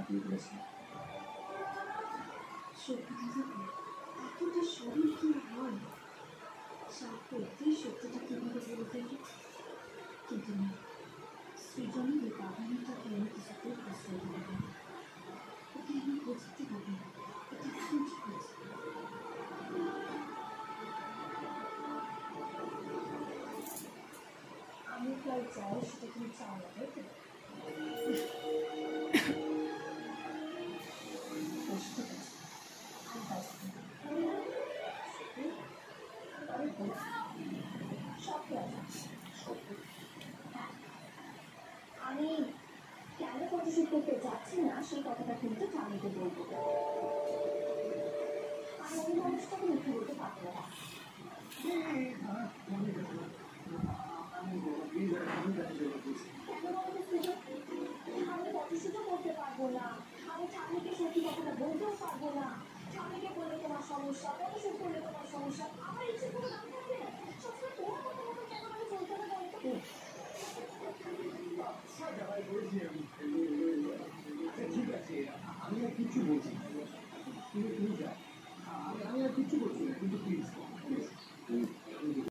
কাটিয়ে ফেলেছে। সত্যি এতটা শরীর কি হয় সাপে সত্যিটা কিভাবে বলে ফেলবে, কিন্তু না, সৃজনের এই প্রাধান্যটাকে আমি কিছুতেই প্রশ্রয় দেবো না। ওকে আমি বুঝতে পারি না এটা এখন কি হয়েছে। আমি প্রায় চাই সেটা তুমি চাও না, তাই তো? আমি কেন ফটোশুট করতে যাচ্ছি না সেই কথাটা কিন্তু জানিতে বলবো। আমি ওই মানুষটাকে মিথ্যে বলতে পারবো না। আমি ফটোশুটও করতে পারবো না, আমি স্বামীকে সত্যি কথাটা বলতেও পারবো না। স্বামীকে বলে তোমার সমস্যা, ফটোশুট করলে তোমার সমস্যা, আমার ইচ্ছে করে না থাকে সবসময় তোমার কথা মতো কেন আমি চলতে হবে বলতো।